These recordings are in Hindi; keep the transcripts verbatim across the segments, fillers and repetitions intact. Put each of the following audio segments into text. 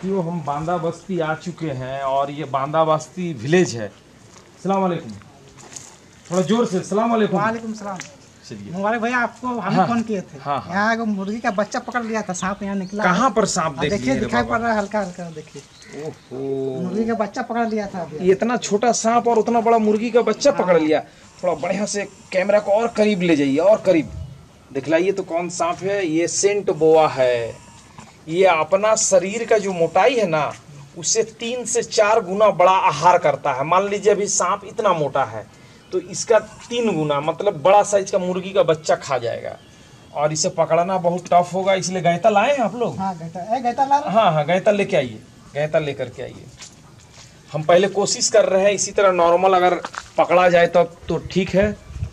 साथियों हम बांदा बस्ती आ चुके हैं और ये बांदा बस्ती विलेज है। अस्सलाम वालेकुम, थोड़ा जोर से अस्सलाम वालेकुम। वालेकुम सलाम। चलिए मुबारक भैया, आपको हम हाँ, फोन किए थे। हाँ, हाँ। यहाँ एगो मुर्गी का बच्चा पकड़ लिया था, सांप यहाँ निकला। कहाँ पर सांप देख देखिए लिए रे दिखाई बाबा? पड़ रहा है हल्का हल्का, देखिए ओहो, मुर्गी का बच्चा पकड़ लिया था अभी। ये इतना छोटा सांप और उतना बड़ा मुर्गी का बच्चा पकड़ लिया। थोड़ा बढ़िया से कैमरा को और करीब ले जाइए, और करीब दिखलाइए तो कौन सांप है। ये सेंट बोआ है। ये अपना शरीर का जो मोटाई है ना, उससे तीन से चार गुना बड़ा आहार करता है। मान लीजिए अभी सांप इतना मोटा है तो इसका तीन गुना मतलब बड़ा साइज का मुर्गी का बच्चा खा जाएगा। और इसे पकड़ना बहुत टफ होगा, इसलिए गैता लाए हैं आप लोग? हाँ गैता, ए गैता ला रहा। हाँ हाँ गैता लेके आइए, गैता लेकर के आइए। हम पहले कोशिश कर रहे हैं इसी तरह नॉर्मल अगर पकड़ा जाए तो तो ठीक है।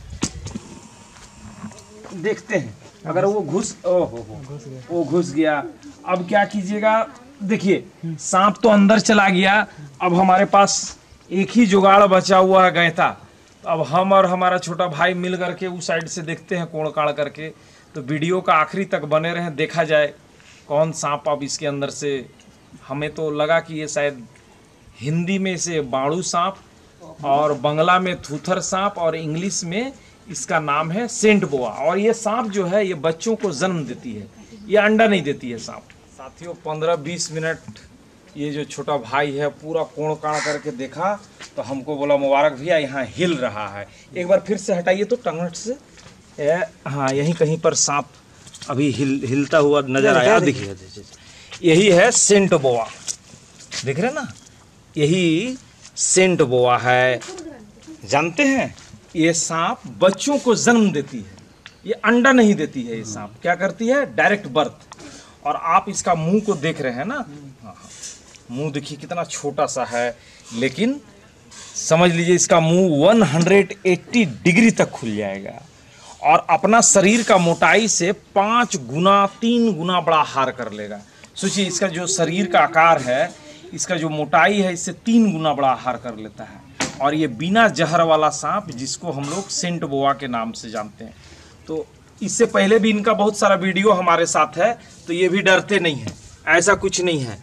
देखते हैं अगर वो घुस ओ हो हो वो घुस गया। अब क्या कीजिएगा, देखिए सांप तो अंदर चला गया। अब हमारे पास एक ही जुगाड़ बचा हुआ है, गैता। अब हम और हमारा छोटा भाई मिल करके उस साइड से देखते हैं कोड़ काड़ करके। तो वीडियो का आखिरी तक बने रहें, देखा जाए कौन सांप अब इसके अंदर से। हमें तो लगा कि ये शायद हिंदी में इसे बाड़ू सांप और बंगला में थूथर सांप और इंग्लिश में इसका नाम है सेंट बोआ। और ये सांप जो है ये बच्चों को जन्म देती है, ये अंडा नहीं देती है सांप। साथियों पंद्रह बीस मिनट ये जो छोटा भाई है पूरा कोण काड़ करके देखा तो हमको बोला मुबारक भैया यहाँ हिल रहा है। एक बार फिर से हटाइए तो टंगट से। ए, हाँ यहीं कहीं पर सांप अभी हिल हिलता हुआ नजर आया। देखिए यही है सेंट बोआ, देख रहे ना, यही सेंट बोआ है। जानते हैं ये सांप बच्चों को जन्म देती है, ये अंडा नहीं देती है। ये सांप क्या करती है, डायरेक्ट बर्थ। और आप इसका मुंह को देख रहे हैं ना, मुंह देखिए कितना छोटा सा है, लेकिन समझ लीजिए इसका मुंह एक सौ अस्सी डिग्री तक खुल जाएगा। और अपना शरीर का मोटाई से पाँच गुना तीन गुना बड़ा आहार कर लेगा। सोचिए इसका जो शरीर का आकार है, इसका जो मोटाई है, इससे तीन गुना बड़ा आहार कर लेता है। और ये बिना जहर वाला सांप जिसको हम लोग सेंट बोआ के नाम से जानते हैं। तो इससे पहले भी इनका बहुत सारा वीडियो हमारे साथ है, तो ये भी डरते नहीं है, ऐसा कुछ नहीं है।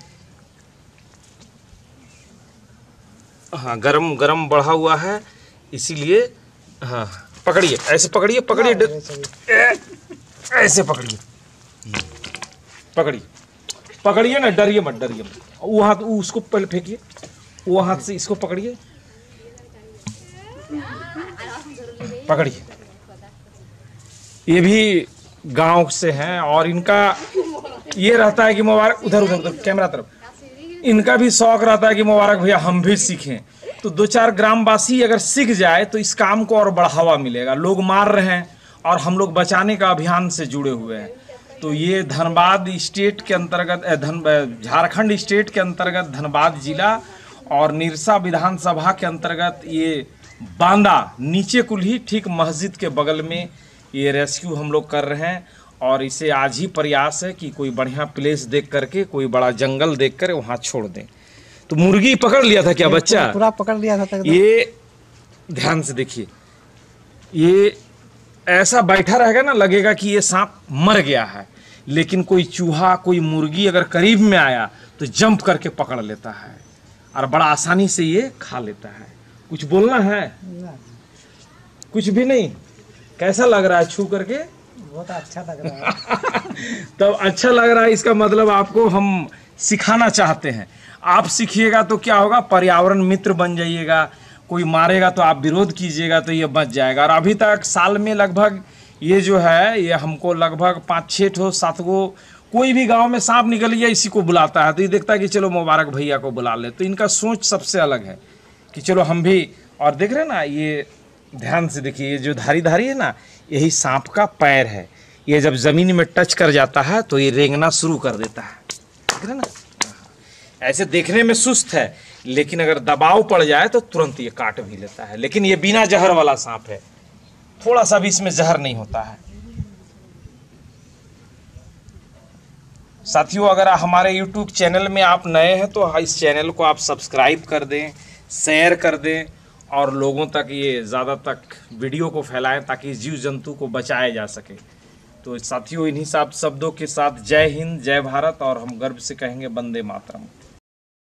हाँ गरम गरम बढ़ा हुआ है इसीलिए। हाँ पकड़िए, ऐसे पकड़िए, पकड़िए, ऐसे पकड़िए, पकड़िए पकड़िए ना, डरिए मत, डरिए मत। वो हाथ उसको पहले फेंकिए, वो हाथ से इसको पकड़िए, पकड़िए। ये भी गांव से हैं और इनका ये रहता है कि मुबारक, उधर उधर उधर कैमरा तरफ, इनका भी शौक रहता है कि मुबारक भैया हम भी सीखें। तो दो चार ग्रामवासी अगर सीख जाए तो इस काम को और बढ़ावा मिलेगा। लोग मार रहे हैं और हम लोग बचाने का अभियान से जुड़े हुए हैं। तो ये धनबाद स्टेट के अंतर्गत, धन झारखंड स्टेट के अंतर्गत धनबाद जिला और निरसा विधानसभा के अंतर्गत ये बांदा नीचे कुल्ही ठीक मस्जिद के बगल में ये रेस्क्यू हम लोग कर रहे हैं। और इसे आज ही प्रयास है कि कोई बढ़िया प्लेस देख करके, कोई बड़ा जंगल देख कर वहाँ छोड़ दें। तो मुर्गी पकड़ लिया था क्या बच्चा? पूरा पकड़ लिया था तक। ये ध्यान से देखिए, ये ऐसा बैठा रहेगा ना, लगेगा कि ये सांप मर गया है। लेकिन कोई चूहा, कोई मुर्गी अगर करीब में आया तो जंप करके पकड़ लेता है और बड़ा आसानी से ये खा लेता है। कुछ बोलना है? कुछ भी नहीं। कैसा लग रहा है छू करके? बहुत अच्छा लग रहा है। तब अच्छा लग रहा है, इसका मतलब आपको हम सिखाना चाहते हैं। आप सीखिएगा तो क्या होगा, पर्यावरण मित्र बन जाइएगा। कोई मारेगा तो आप विरोध कीजिएगा तो ये बच जाएगा। और अभी तक साल में लगभग ये जो है ये हमको लगभग पाँच छः ठो सात गो, कोई भी गांव में सांप निकल गया इसी को बुलाता है। तो ये देखता है कि चलो मुबारक भैया को बुला ले। तो इनका सोच सबसे अलग है कि चलो हम भी। और देख रहे हैं ना, ये ध्यान से देखिए, ये जो धारी धारी है ना, यही सांप का पैर है। ये जब जमीन में टच कर जाता है तो ये रेंगना शुरू कर देता है, देख रहे हैं ना। ऐसे देखने में सुस्त है, लेकिन अगर दबाव पड़ जाए तो तुरंत ये काट भी लेता है। लेकिन ये बिना जहर वाला सांप है, थोड़ा सा भी इसमें जहर नहीं होता है। साथियों अगर हमारे यूट्यूब चैनल में आप नए हैं तो इस चैनल को आप सब्सक्राइब कर दें, शेयर कर दें और लोगों तक ये ज़्यादा तक वीडियो को फैलाएं ताकि जीव जंतु को बचाया जा सके। तो साथियों, इन्हीं सात शब्दों के साथ जय हिंद, जय भारत, और हम गर्व से कहेंगे वंदे मातरम।